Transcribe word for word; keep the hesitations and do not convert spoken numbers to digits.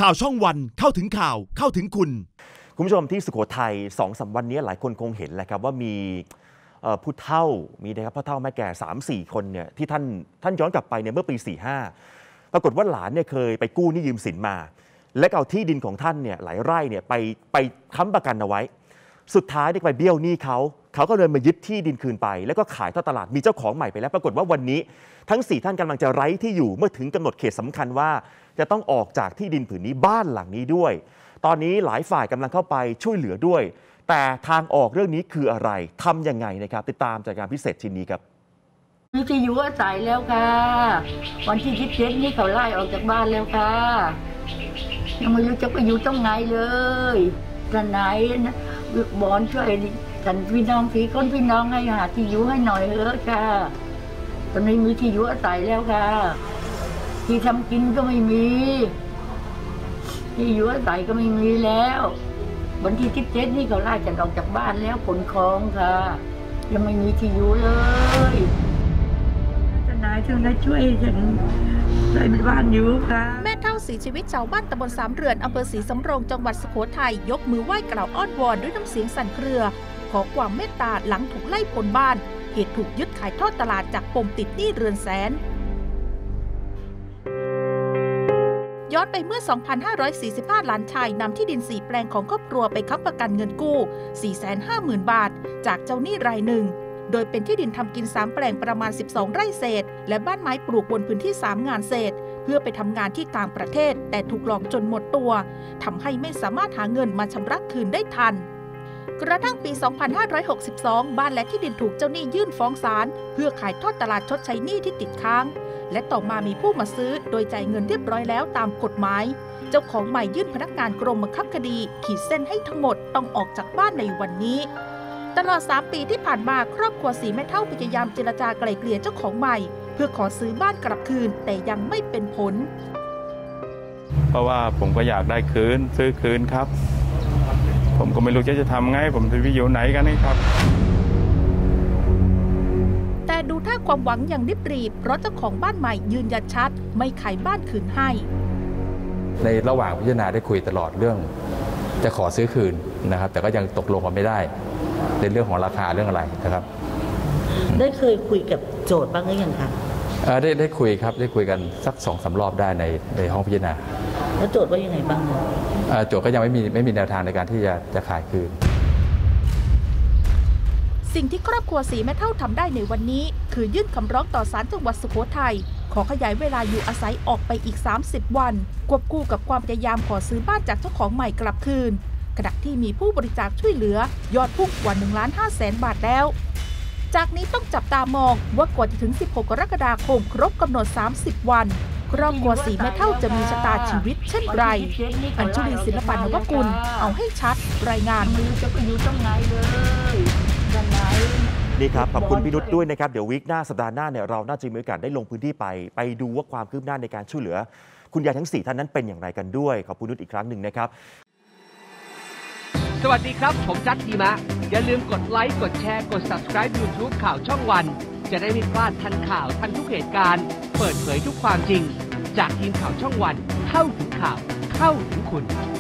ข่าวช่องวันเข้าถึงข่าวเข้าถึงคุณคุณผู้ชมที่สุโขทัยสองสามวันนี้หลายคนคงเห็นแหละครับว่ามีผู้เฒ่ามีนะครับพ่อเฒ่าแม่แก่ สามสี่ คนเนี่ยที่ท่านท่านย้อนกลับไปเนี่ยเมื่อปี สี่ห้า ปรากฏว่าหลานเนี่ยเคยไปกู้หนี้ยืมสินมาและเอาที่ดินของท่านเนี่ยหลายไร่เนี่ยไปไปค้ำประกันเอาไว้สุดท้ายได้ไปเบี้ยวหนี้เขาเขาก็เลยมายึดที่ดินคืนไปแล้วก็ขายทอดตลาดมีเจ้าของใหม่ไปแล้วปรากฏว่าวันนี้ทั้งสี่ท่านกำลังจะไร้ที่อยู่เมื่อถึงกำหนดเขตสำคัญว่าจะต้องออกจากที่ดินผืนนี้บ้านหลังนี้ด้วยตอนนี้หลายฝ่ายกำลังเข้าไปช่วยเหลือด้วยแต่ทางออกเรื่องนี้คืออะไรทำยังไงนะครับติดตามจากการพิเศษชิ้นนี้ครับมีที่อยู่อาศัยแล้วค่ะวันที่ยี่สิบเจ็ดนี้เขาไล่ออกจากบ้านแล้วค่ะยังไม่รู้จะไปอยู่ตรงไหนเลยท่านไหนบอนช่วยท่านพี่น้องสี่คนพี่น้องให้หาที่อยู่ให้หน่อยเถอะค่ะตอนนี้มีที่อยู่อาศัยแล้วค่ะที่ทำกินก็ไม่มีที่อยู่อาศัยก็ไม่มีแล้ววันที่ยี่สิบเจ็ดนี่เขาไล่ฉันออกจากบ้านแล้วขนของค่ะยังไม่มีที่อยู่เลยทนายถึงได้ช่วยฉันได้บ้านอยู่ค่ะแม่เฒ่าเสียชีวิตชาวบ้านตำบลสามเรือนอำเภอศรีสำโรงจังหวัดสุโขทัยยกมือไหว้กล่าวอ้อนวอนด้วยน้ำเสียงสั่นเครือขอความเมตตาหลังถูกไล่พ้นบ้านเหตุถูกยึดขายทอดตลาดจากปมติดหนี้เรือนแสนย้อนไปเมื่อ สองพันห้าร้อยสี่สิบห้า หลานชายนำที่ดินสี่แปลงของครอบครัวไปค้ำประกันเงินกู้ สี่แสนห้าหมื่น บาทจากเจ้าหนี้รายหนึ่งโดยเป็นที่ดินทำกินสามแปลงประมาณสิบสองไร่เศษและบ้านไม้ปลูกบนพื้นที่สามงานเศษเพื่อไปทำงานที่ต่างประเทศแต่ถูกหลอกจนหมดตัวทำให้ไม่สามารถหาเงินมาชำระคืนได้ทันกระทั่งปี สองพันห้าร้อยหกสิบสอง บ้านและที่ดินถูกเจ้าหนี้ยื่นฟ้องศาลเพื่อขายทอดตลาดชดใช้หนี้ที่ติดค้างและต่อมามีผู้มาซื้อโดยจ่ายเงินเรียบร้อยแล้วตามกฎหมายเจ้าของใหม่ยื่นพนักงานกรมบังคับคดีขีดเส้นให้ทั้งหมดต้องออกจากบ้านในวันนี้ตลอดสามปีที่ผ่านมาครอบครัวสีแม่เฒ่าพยายามเจรจาไกล่เกลี่ยเจ้าของใหม่เพื่อขอซื้อบ้านกลับคืนแต่ยังไม่เป็นผลเพราะว่าผมก็อยากได้คืนซื้อคืนครับผมก็ไม่รู้จะจะทำไงผมจะไปอยู่ไหนกันนี่ครับแต่ดูท่าความหวังยังริบหรี่เพราะเจ้าของบ้านใหม่ยืนยันชัดไม่ขายบ้านคืนให้ในระหว่างพิจารณาได้คุยตลอดเรื่องจะขอซื้อคืนนะครับแต่ก็ยังตกลงกันไม่ได้ในเรื่องของราคาเรื่องอะไรนะครับได้เคยคุยกับโจทย์บ้างหรือยังคะได้ได้คุยครับได้คุยกันสักสองสารอบได้ในในห้องพิจารณาแล้วโจทย์ว่ายังไงบ้างโจทย์ก็ยังไม่มีไม่มีแนวทางในการที่จะจะขายคืนสิ่งที่ครอบครัวสีแม่เฒ่าทำได้ในวันนี้คือยื่นคำร้องต่อศาลจังหวัดสุโขทัยขอขยายเวลาอยู่อาศัยออกไปอีกสามสิบวันควบคู่กับความพยายามขอซื้อบ้านจากเจ้าของใหม่กลับคืนขณะที่มีผู้บริจาคช่วยเหลือยอดพุ่งกว่า หนึ่งล้านห้าแสน บาทแล้วจากนี้ต้องจับตามองว่ากว่าจะถึงสิบหกกรกฎาคมครบกำหนดสามสิบวันครอบครัวสีแม่เฒ่าจะมีชะตาชีวิตเช่นไรอัญชุลีศิลปนวกุลเอาให้ชัดรายงานจะไปอยู่ตรงไหนเลยนี่ครับขอบคุณพี่นุชด้วยนะครับเดี๋ยววีคหน้าสัปดาห์หน้าเนี่ยเราน่าจะมีโอกาสได้ลงพื้นที่ไปไปดูว่าความคืบหน้าในการช่วยเหลือคุณยายทั้งสี่ท่านนั้นเป็นอย่างไรกันด้วยขอบคุณนุชอีกครั้งหนึ่งนะครับสวัสดีครับผมจัดทีมะอย่าลืมกดไลค์กดแชร์กด ซับสไครบ์ ยูทูบ ข่าวช่องวันจะได้ไม่พลาดทันข่าวทันทุกเหตุการณ์เปิดเผยทุกความจริงจากทีมข่าวช่องวันเข้าถึงข่าวเข้าถึงคุณ